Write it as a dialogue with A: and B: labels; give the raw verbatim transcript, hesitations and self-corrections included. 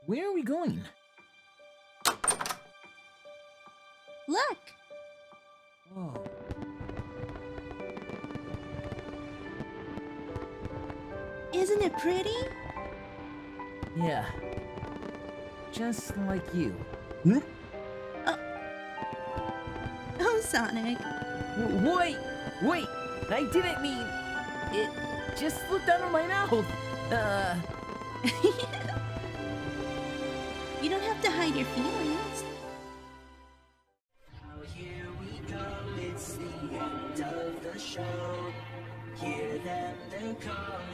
A: Where are we going?
B: Look!
A: Whoa.
B: Isn't it pretty?
A: Yeah. Just like you.
B: Oh, oh Sonic.
A: W wait! Wait! I didn't mean... It just slipped out of my mouth! Uh...
B: You don't have to hide your feelings.
C: Now here we go, it's the end of the show. Hear them, they're calling.